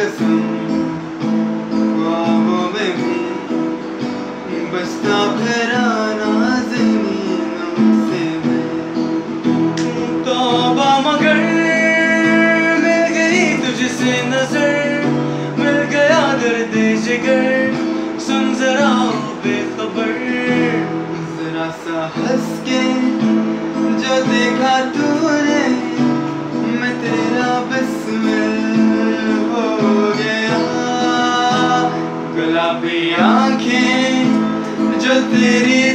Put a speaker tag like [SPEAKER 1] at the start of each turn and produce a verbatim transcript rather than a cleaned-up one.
[SPEAKER 1] कसम ख्वाबों में भी बसता फिरा नाज़नीनों से मैं। तौबा मगर मिल गई तुझसे नजर, मिल गया दर्द जिगर, सुन जरा बेखबर। जरा सा हंस के जो देखा तूने, मैं तेरा बिस्मिल हो गया। गुलाबी आंखें जो तेरी